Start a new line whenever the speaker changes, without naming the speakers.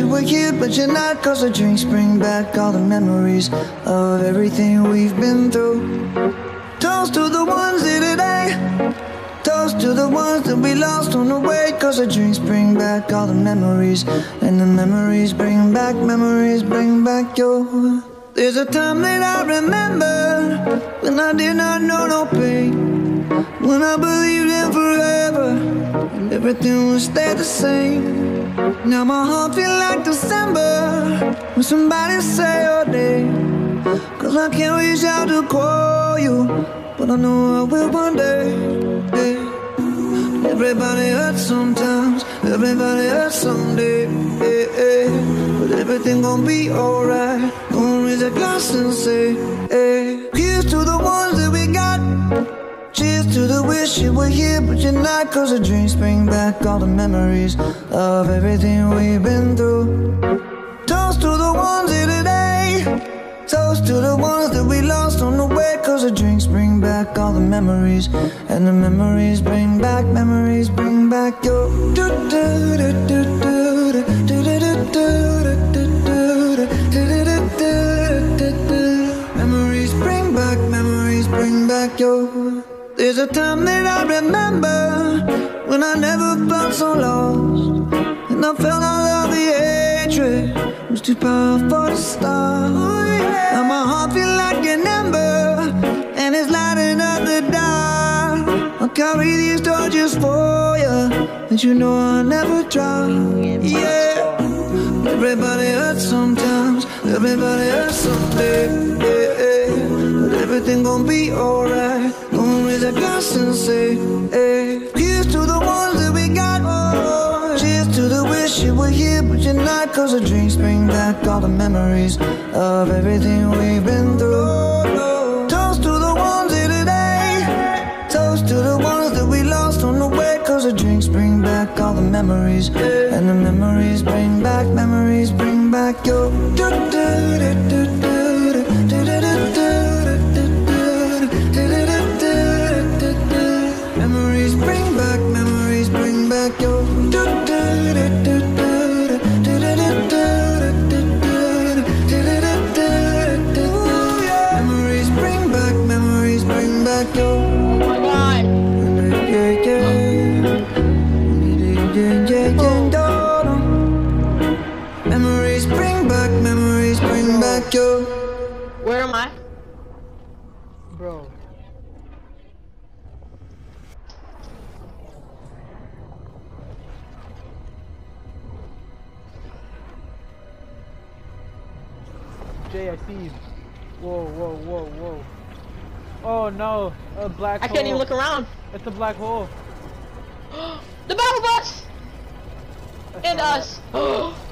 you were here, but you're not. Cause the drinks bring back all the memories of everything we've been through. Toast to the ones here today. Toast to the ones that we lost on the way. Cause the drinks bring back all the memories, and the memories bring back your. There's a time that I remember when I did not know no pain, when I believed in forever and everything would stay the same. Now my heart feel like December when somebody say your name. Cause I can't reach out to call you, but I know I will one day. Yeah. Everybody hurts sometimes, everybody hurts someday. Yeah, yeah. But everything gon' be alright. Gonna raise a glass and say, hey. Here's to the ones that we got. Cheers to the wish you were here, but you're not. Cause the drinks bring back all the memories of everything we've been through. Toast to the ones here today. Toast to the ones that we lost on the way. Cause the drinks bring back all the memories, and the memories bring back your. Memories bring back your. There's a time that I remember when I never felt so lost, and I felt all of the hatred was too powerful to stop. Now my heart feel like an ember, and it's lighting up the dark. I'll carry these torches for you, and you know I'll never drop. Yeah. Everybody hurts sometimes, everybody hurts someday. Yeah, yeah. But everything gon' be alright. Gonna raise a glass and say, hey. Here's to the ones that we got. Oh, cheers to the wish you were here, but you're not. Cause the drinks bring back all the memories of everything we've been through. Toast to the ones here today. Toast to the ones that we lost on the way. Cause the drinks bring back all the memories, and the memories bring back your. Memories bring back your. Memories bring back your.
Oh my god.
Memories bring back your.
Where am I?
Bro. Jay, I see you. Whoa. Oh no, a black hole.
I can't even look around.
It's a black hole.
The battle bus!
I
And
saw
us.